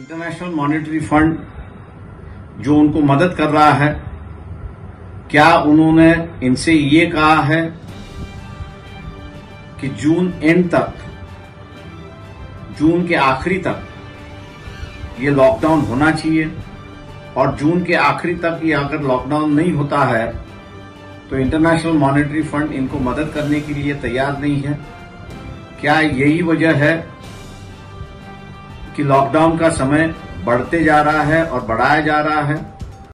International monetary fund जो उनको मदद कर रहा है, क्या उन्होंने इनसे ये कहा है कि जून एंड तक, जून के आखिरी तक ये लॉकडाउन होना चाहिए, और जून के आखिरी तक ये अगर लॉकडाउन नहीं होता है तो इंटरनेशनल मॉनेटरी फंड इनको मदद करने के लिए तैयार नहीं है? क्या यही वजह है कि लॉकडाउन का समय बढ़ते जा रहा है और बढ़ाया जा रहा है?